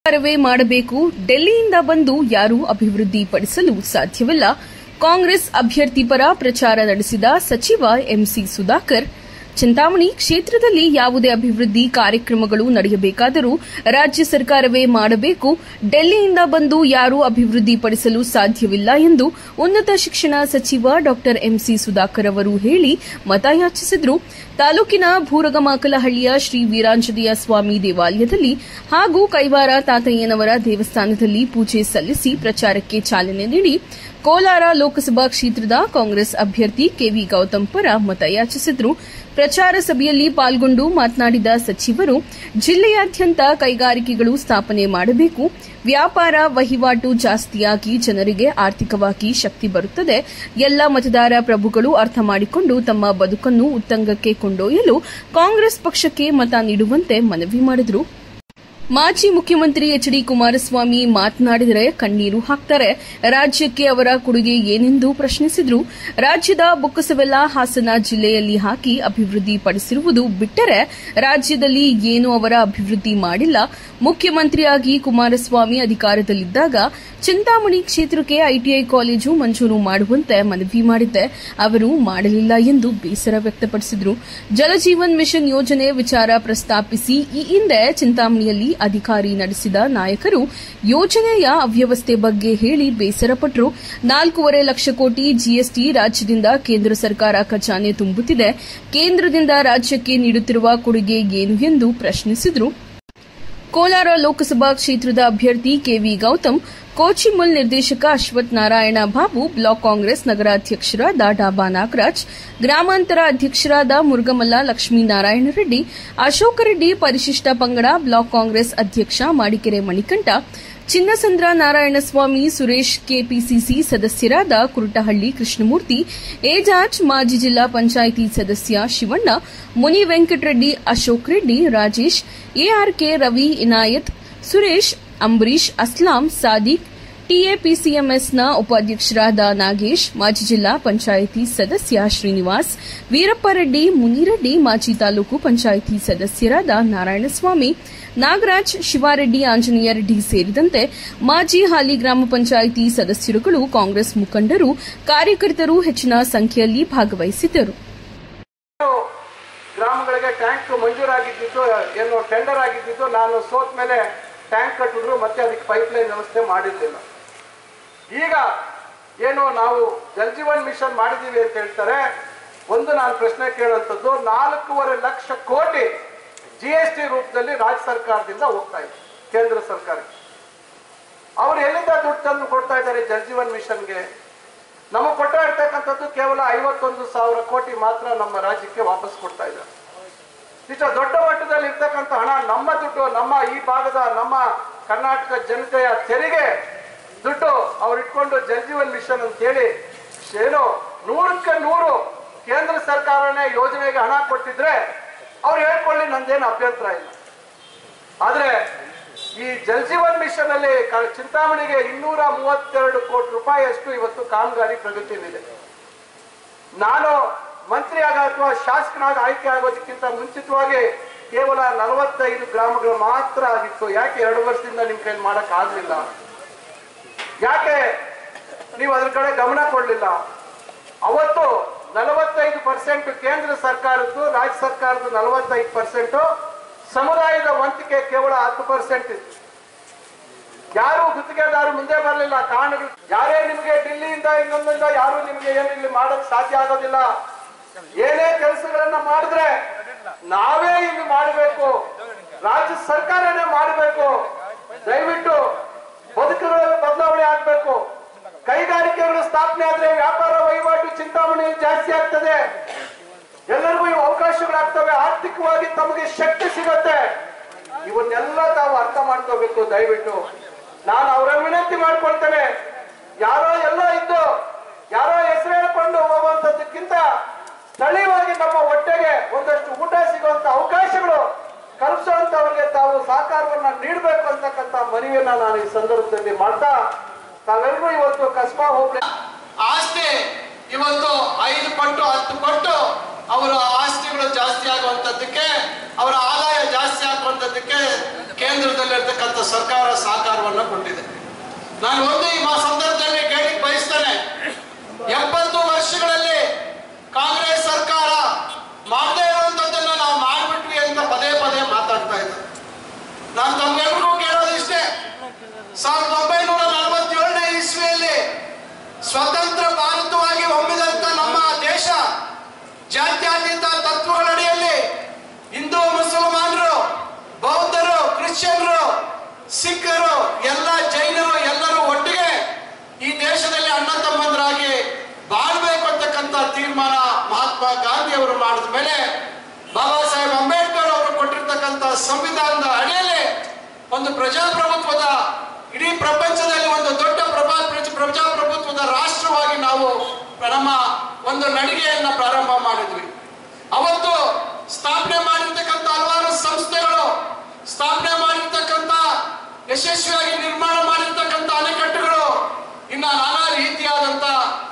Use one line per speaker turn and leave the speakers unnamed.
ಸರ್ಕಾರವೇ ಮಾಡಬೇಕು. ಡೆಲ್ಲಿಯಿಂದ ಬಂದು ಯಾರೂ ಅಭಿವೃದ್ಧಿ ಪಡಿಸಲು ಸಾಧ್ಯವಿಲ್ಲ. ಕಾಂಗ್ರೆಸ್ ಅಭ್ಯರ್ಥಿ ಪರ ಪ್ರಚಾರ ನಡೆಸಿದ ಸಚಿವ ಎಂಸಿ ಸುಧಾಕರ್, ಚಿಂತಾಮಣಿ ಕ್ಷೇತ್ರದಲ್ಲಿ ಯಾವುದೇ ಅಭಿವೃದ್ಧಿ ಕಾರ್ಯಕ್ರಮಗಳು ನಡೆಯಬೇಕಾದರೂ ರಾಜ್ಯ ಸರ್ಕಾರವೇ ಮಾಡಬೇಕು. ಡೆಲ್ಲಿಯಿಂದ ಬಂದು ಯಾರೂ ಅಭಿವೃದ್ಧಿ ಪಡಿಸಲು ಸಾಧ್ಯವಿಲ್ಲ ಎಂದು ಉನ್ನತ ಶಿಕ್ಷಣ ಸಚಿವ ಡಾ ಎಂಸಿ ಸುಧಾಕರ್ ಅವರು ಹೇಳಿ ಮತಯಾಚಿಸಿದರು. ತಾಲೂಕಿನ ಭೂರಗಮಾಕಲಹಳ್ಳಿಯ ಶ್ರೀ ವೀರಾಂಜನೇಯ ಸ್ವಾಮಿ ದೇವಾಲಯದಲ್ಲಿ ಹಾಗೂ ಕೈವಾರ ತಾತಯ್ಯನವರ ದೇವಸ್ಥಾನದಲ್ಲಿ ಪೂಜೆ ಸಲ್ಲಿಸಿ ಪ್ರಚಾರಕ್ಕೆ ಚಾಲನೆ ನೀಡಿ ಕೋಲಾರ ಲೋಕಸಭಾ ಕ್ಷೇತ್ರದ ಕಾಂಗ್ರೆಸ್ ಅಭ್ಯರ್ಥಿ ಕೆವಿ ಗೌತಮ್ ಪರ ಮತಯಾಚಿಸಿದರು. ಪ್ರಚಾರ ಸಭೆಯಲ್ಲಿ ಪಾಲ್ಗೊಂಡು ಮಾತನಾಡಿದ ಸಚಿವರು, ಜಿಲ್ಲೆಯಾದ್ಯಂತ ಕೈಗಾರಿಕೆಗಳು ಸ್ಥಾಪನೆ ಮಾಡಬೇಕು. ವ್ಯಾಪಾರ ವಹಿವಾಟು ಜಾಸ್ತಿಯಾಗಿ ಜನರಿಗೆ ಆರ್ಥಿಕವಾಗಿ ಶಕ್ತಿ ಬರುತ್ತದೆ. ಎಲ್ಲ ಮತದಾರ ಪ್ರಭುಗಳು ಅರ್ಥ ಮಾಡಿಕೊಂಡು ತಮ್ಮ ಬದುಕನ್ನು ಉತ್ತುಂಗಕ್ಕೆ ಕೊಂಡೊಯ್ಯಲು ಕಾಂಗ್ರೆಸ್ ಪಕ್ಷಕ್ಕೆ ಮತ ನೀಡುವಂತೆ ಮನವಿ ಮಾಡಿದರು. ಮಾಜಿ ಮುಖ್ಯಮಂತ್ರಿ ಎಚ್ ಡಿ ಕುಮಾರಸ್ವಾಮಿ ಮಾತನಾಡಿದರೆ ಕಣ್ಣೀರು ಹಾಕ್ತಾರೆ. ರಾಜ್ಯಕ್ಕೆ ಅವರ ಕೊಡುಗೆ ಏನೆಂದು ಪ್ರಶ್ನಿಸಿದರು. ರಾಜ್ಯದ ಬೊಕ್ಕಸವೆಲ್ಲ ಹಾಸನ ಜಿಲ್ಲೆಯಲ್ಲಿ ಹಾಕಿ ಅಭಿವೃದ್ಧಿ ಪಡಿಸಿರುವುದು ಬಿಟ್ಟರೆ ರಾಜ್ಯದಲ್ಲಿ ಏನೂ ಅವರ ಅಭಿವೃದ್ಧಿ ಮಾಡಿಲ್ಲ. ಮುಖ್ಯಮಂತ್ರಿಯಾಗಿ ಕುಮಾರಸ್ವಾಮಿ ಅಧಿಕಾರದಲ್ಲಿದ್ದಾಗ ಚಿಂತಾಮಣಿ ಕ್ಷೇತ್ರಕ್ಕೆ ಐಟಿಐ ಕಾಲೇಜು ಮಂಜೂರು ಮಾಡುವಂತೆ ಮನವಿ ಮಾಡಿದ್ದೆ. ಅವರು ಮಾಡಲಿಲ್ಲ ಎಂದು ಬೇಸರ ವ್ಯಕ್ತಪಡಿಸಿದರು. ಜಲಜೀವನ್ ಮಿಷನ್ ಯೋಜನೆ ವಿಚಾರ ಪ್ರಸ್ತಾಪಿಸಿ ಈ ಹಿಂದೆ ಚಿಂತಾಮಣಿಯಲ್ಲಿ ಅಧಿಕಾರಿ ನಡೆಸಿದ ನಾಯಕರು ಯೋಜನೆಯ ಅವ್ಯವಸ್ಥೆ ಬಗ್ಗೆ ಹೇಳಿ ಬೇಸರಪಟ್ಟರು. 4.5 ಲಕ್ಷ ಕೋಟಿ ಜಿಎಸ್ಟಿ ರಾಜ್ಯದಿಂದ ಕೇಂದ್ರ ಸರ್ಕಾರ ಖಜಾನೆ ತುಂಬುತ್ತಿದೆ. ಕೇಂದ್ರದಿಂದ ರಾಜ್ಯಕ್ಕೆ ನೀಡುತ್ತಿರುವ ಕೊಡುಗೆ ಏನು ಎಂದು ಪ್ರಶ್ನಿಸಿದರು. ಕೋಲಾರ ಲೋಕಸಭಾ ಕ್ಷೇತ್ರದ ಅಭ್ಯರ್ಥಿ ಕೆವಿ ಗೌತಮ್, ಕೋಚಿಮುಲ್ ನಿರ್ದೇಶಕ ಅಶ್ವಥ್ ನಾರಾಯಣ ಬಾಬು, ಬ್ಲಾಕ್ ಕಾಂಗ್ರೆಸ್ ನಗರಾಧ್ಯಕ್ಷರಾದ ಡಾಬಾ ನಾಗರಾಜ್, ಗ್ರಾಮಾಂತರ ಅಧ್ಯಕ್ಷರಾದ ಮುರುಗಮಲ್ಲ ಲಕ್ಷ್ಮೀನಾರಾಯಣ ರೆಡ್ಡಿ, ಅಶೋಕ ರೆಡ್ಡಿ, ಪರಿಶಿಷ್ಟ ಪಂಗಡ ಬ್ಲಾಕ್ ಕಾಂಗ್ರೆಸ್ ಅಧ್ಯಕ್ಷ ಮಾಡಿಕೆರೆ ಮಣಿಕಂಠ, ಚಿನ್ನಸಂದ್ರ ನಾರಾಯಣಸ್ವಾಮಿ, ಸುರೇಶ್, ಕೆಪಿಸಿಸಿ ಸದಸ್ಯರಾದ ಕುರುಟಹಳ್ಳಿ ಕೃಷ್ಣಮೂರ್ತಿ, ಏಜಾಜ್, ಮಾಜಿ ಜಿಲ್ಲಾ ಪಂಚಾಯಿತಿ ಸದಸ್ಯ ಶಿವಣ್ಣ, ಮುನಿ ವೆಂಕಟರೆಡ್ಡಿ, ಅಶೋಕ್ ರೆಡ್ಡಿ, ರಾಜೇಶ್, ಎಆರ್ಕೆ, ರವಿ, ಇನಾಯತ್, ಸುರೇಶ್, ಅಂಬರೀಶ್, ಅಸ್ಲಾಂ, ಸಾದಿಕ್, ಟಿಎಪಿಸಿಎಂಎಸ್ನ ಉಪಾಧ್ಯಕ್ಷರಾದ ನಾಗೇಶ್, ಮಾಜಿ ಜಿಲ್ಲಾ ಪಂಚಾಯಿತಿ ಸದಸ್ಯ ಶ್ರೀನಿವಾಸ್, ವೀರಪ್ಪರೆಡ್ಡಿ, ಮುನಿರೆಡ್ಡಿ, ಮಾಜಿ ತಾಲೂಕು ಪಂಚಾಯಿತಿ ಸದಸ್ಯರಾದ ನಾರಾಯಣಸ್ವಾಮಿ, ನಾಗರಾಜ್, ಶಿವಾರೆಡ್ಡಿ, ಆಂಜನೇಯ ರೆಡ್ಡಿ ಸೇರಿದಂತೆ ಮಾಜಿ ಹಾಲಿ ಗ್ರಾಮ ಪಂಚಾಯಿತಿ ಸದಸ್ಯರುಗಳು, ಕಾಂಗ್ರೆಸ್ ಮುಖಂಡರು, ಕಾರ್ಯಕರ್ತರು ಹೆಚ್ಚಿನ ಸಂಖ್ಯೆಯಲ್ಲಿ ಭಾಗವಹಿಸಿದ್ದರು.
ಗ್ರಾಮಗಳಿಗೆ ಟ್ಯಾಂಕ್ ಮಂಜೂರಾಗಿದ್ದು ಏನು ಟೆಂಡರ್ ಆಗಿದ್ದು ನಾನು ಸೋತ ಮೇಲೆ ಟ್ಯಾಂಕ್ ಕಟ್ಟಿದ್ರು, ಮತ್ತೆ ಅದಕ್ಕೆ ಪೈಪ್ಲೈನ್ ವ್ಯವಸ್ಥೆ ಮಾಡಿರಲಿಲ್ಲ. ಈಗ ಏನು ನಾವು ಜಲಜೀವನ್ ಮಿಷನ್ ಮಾಡಿದೀವಿ ಅಂತ ಹೇಳ್ತಾರೆ. ಒಂದು ನಾನು ಪ್ರಶ್ನೆ ಕೇಳುವಂಥದ್ದು, 4.5 ಲಕ್ಷ ಕೋಟಿ ಜಿಎಸ್ಟಿ ರೂಪದಲ್ಲಿ ರಾಜ್ಯ ಸರ್ಕಾರದಿಂದ ಹೋಗ್ತಾ ಇದೆ ಕೇಂದ್ರ ಸರ್ಕಾರಕ್ಕೆ. ಅವರು ಎಲ್ಲಿಂದ ದುಡ್ಡು ತಂದು ಕೊಡ್ತಾ ಇದ್ದಾರೆ ಜಲಜೀವನ್ ಮಿಷನ್ಗೆ? ನಮಗೆ ಕೊಡ್ತಾ ಇರ್ತಕ್ಕಂಥದ್ದು ಕೇವಲ 51,000 ಕೋಟಿ ಮಾತ್ರ ನಮ್ಮ ರಾಜ್ಯಕ್ಕೆ ವಾಪಸ್ ಕೊಡ್ತಾ ಇದ್ದಾರೆ. ಇಷ್ಟು ದೊಡ್ಡ ಮಟ್ಟದಲ್ಲಿ ಇರ್ತಕ್ಕಂಥ ಹಣ ನಮ್ಮ ದುಡ್ಡು, ನಮ್ಮ ಈ ಭಾಗದ ನಮ್ಮ ಕರ್ನಾಟಕ ಜನತೆಯ ತೆರಿಗೆ ದುಡ್ಡು ಅವ್ರು ಇಟ್ಕೊಂಡು ಜಲಜೀವನ್ ಮಿಷನ್ ಅಂತ ಹೇಳಿ ಏನು 100ಕ್ಕೆ 100 ಕೇಂದ್ರ ಸರ್ಕಾರನೇ ಯೋಜನೆಗೆ ಹಣ ಕೊಟ್ಟಿದ್ರೆ ಅವ್ರು ಹೇಳ್ಕೊಳ್ಳಿ, ನಂದೇನು ಅಭ್ಯಂತರ ಇಲ್ಲ. ಆದ್ರೆ ಈ ಜಲಜೀವನ್ ಮಿಷನ್ ಅಲ್ಲಿ ಚಿಂತಾಮಣಿಗೆ 232 ಕೋಟಿ ರೂಪಾಯಿಯಷ್ಟು ಇವತ್ತು ಕಾಮಗಾರಿ ಪ್ರಗತಿಯಲ್ಲಿದೆ. ನಾನು ಮಂತ್ರಿಯಾಗ ಅಥವಾ ಶಾಸಕನಾಗ ಆಯ್ಕೆ ಆಗೋದಕ್ಕಿಂತ ಮುಂಚಿತವಾಗಿ ಕೇವಲ 45 ಗ್ರಾಮಗಳು ಮಾತ್ರ ಆಗಿತ್ತು. ಯಾಕೆ 2 ವರ್ಷದಿಂದ ನಿಮ್ ಕೈಲಿ ಮಾಡಕ್ ಆಗ್ಲಿಲ್ಲ? ಯಾಕೆ ನೀವು ಅದ್ರ ಕಡೆ ಗಮನ ಕೊಡ್ಲಿಲ್ಲ? ಅವತ್ತು 45% ಕೇಂದ್ರ ಸರ್ಕಾರದ್ದು, ರಾಜ್ಯ ಸರ್ಕಾರದ 45%, ಸಮುದಾಯದ ವಂತಿಕೆ ಕೇವಲ 10% ಇತ್ತು. ಯಾರು ಗುತ್ತಿಗೆದಾರರು ಮುಂದೆ ಬರಲಿಲ್ಲ. ಕಾರಣಗಳು ಯಾರೇ ನಿಮಗೆ ఢిಲ್ಲಿಯಿಂದ ಇನ್ನೊಂದಿಂದ ಯಾರು ನಿಮಗೆ ಏನು ಇಲ್ಲಿ ಮಾಡಕ್ ಸಾಧ್ಯ ಆಗೋದಿಲ್ಲ. ಏನೇ ಕೆಲಸಗಳನ್ನ ಮಾಡಿದ್ರೆ ನಾವೇ ಇಲ್ಲಿ ಮಾಡಬೇಕು, ರಾಜ್ಯ ಸರ್ಕಾರನೇ ಮಾಡಬೇಕು. ದಯವಿಟ್ಟು ಬದುಕುಗಳಲ್ಲಿ ಬದಲಾವಣೆ ಆಗ್ಬೇಕು. ಕೈಗಾರಿಕೆಗಳು ಸ್ಥಾಪನೆ ಆದ್ರೆ ವ್ಯಾಪಾರ ವಹಿವಾಟು ಚಿಂತಾಮಣಿಯಲ್ಲಿ ಜಾಸ್ತಿ ಆಗ್ತದೆ. ಎಲ್ಲರಿಗೂ ಇವು ಅವಕಾಶಗಳಾಗ್ತವೆ. ಆರ್ಥಿಕವಾಗಿ ತಮಗೆ ಶಕ್ತಿ ಸಿಗುತ್ತೆ. ಇವನ್ನೆಲ್ಲ ತಾವು ಅರ್ಥ ಮಾಡ್ಕೋಬೇಕು. ದಯವಿಟ್ಟು ನಾನು ಅವರಲ್ಲಿ ವಿನಂತಿ ಮಾಡ್ಕೊಳ್ತೇನೆ. ಯಾರೋ ಎಲ್ಲ ಇದ್ದು ಯಾರೋ ಹೆಸರು ಹೇಳ್ಕೊಂಡು ಹೋಗುವಂತದ್ದಕ್ಕಿಂತ ಸ್ಥಳೀಯವಾಗಿ ನಮ್ಮ ಹೊಟ್ಟೆಗೆ ಒಂದಷ್ಟು ಊಟ ಸಿಗುವಂತ ಅವಕಾಶಗಳು ಕಲ್ಪಿಸುವಂತವರಿಗೆ ತಾವು ಸಹಕಾರವನ್ನ ನೀಡಬೇಕು ಅಂತಕ್ಕಂಥ ಮನವಿಯನ್ನ ನಾನು ಈ ಸಂದರ್ಭದಲ್ಲಿ ಮಾಡ್ತಾ, ತಾವೆಲ್ಲರೂ ಇವತ್ತು ಕಸ್ಬಾ ಹೋಗ್ಲಿ ಆಸ್ತಿ ಇವತ್ತು 5 ಪಟ್ಟು 10 ಪಟ್ಟು ಅವರು ಆಸ್ತಿ ಆಸ್ತಿಗಳು ಜಾಸ್ತಿ ಆಗುವಂಥದ್ದಕ್ಕೆ, ಅವರ ಆದಾಯ ಜಾಸ್ತಿ ಆಗುವಂಥದ್ದಕ್ಕೆ ಕೇಂದ್ರದಲ್ಲಿರ್ತಕ್ಕಂಥ ಸರ್ಕಾರ ಸಹಕಾರವನ್ನು ಕೊಟ್ಟಿದೆ. ನಾನು ಒಂದು ಈ ಸಂದರ್ಭದಲ್ಲಿ ಕೇಳಿಕ್ ಬಯಸ್ತೇನೆ, 70 ವರ್ಷಗಳಲ್ಲಿ ಕಾಂಗ್ರೆಸ್ ಸರ್ಕಾರ ಮಾಡದೇ ಇರುವಂಥದ್ದನ್ನ ನಾವು ಮಾಡ್ಬಿಟ್ವಿ ಅಂತ ಪದೇ ಪದೇ ಮಾತಾಡ್ತಾ ಇದ್ದಾರೆ. ನಾನು ತಮ್ಮೆಲ್ಲರಿಗೂ ಕೇಳೋದಿಷ್ಟೇ, 1947ನೇ ಇಸ್ವಿಯಲ್ಲಿ ಸ್ವತಂತ್ರ ಭಾರತವಾಗಿ ಹೊಮ್ಮಿದಂತ ನಮ್ಮ ದೇಶ ಜಾತ್ಯತೀತ ತತ್ವಗಳಡಿಯಲ್ಲಿ ಹಿಂದೂ, ಮುಸಲ್ಮಾನರು, ಬೌದ್ಧರು, ಕ್ರಿಶ್ಚಿಯನ್ರು, ಸಿಖ್ಖರು, ಎಲ್ಲ ಜೈನರು ಎಲ್ಲರೂ ಒಟ್ಟಿಗೆ ಈ ದೇಶದಲ್ಲಿ ಅಣ್ಣ ತಮ್ಮಂದರಾಗಿ ಬಾಳ್ಬೇಕು ಅಂತಕ್ಕಂಥ ತೀರ್ಮಾನ ಮಹಾತ್ಮ ಗಾಂಧಿ ಅವರು ಮಾಡಿದ ಮೇಲೆ ಬಾಬಾ ಸಾಹೇಬ್ ಅಂಬೇಡ್ಕರ್ ಅವರು ಕೊಟ್ಟಿರ್ತಕ್ಕಂಥ ಸಂವಿಧಾನದ ಅಡಿಯಲ್ಲಿ ಒಂದು ಪ್ರಜಾಪ್ರಭುತ್ವದ, ಇಡೀ ಪ್ರಪಂಚದಲ್ಲಿ ಒಂದು ದೊಡ್ಡ ಪ್ರಜಾಪ್ರಭುತ್ವದ ರಾಷ್ಟ್ರವಾಗಿ ನಾವು ನಮ್ಮ ಒಂದು ನಡಿಗೆಯನ್ನ ಪ್ರಾರಂಭ ಮಾಡಿದ್ವಿ. ಅವತ್ತು ಸ್ಥಾಪನೆ ಮಾಡಿರ್ತಕ್ಕಂಥ ಹಲವಾರು ಸಂಸ್ಥೆಗಳು, ಸ್ಥಾಪನೆ ಮಾಡಿರ್ತಕ್ಕಂಥ ಯಶಸ್ವಿಯಾಗಿ ನಿರ್ಮಾಣ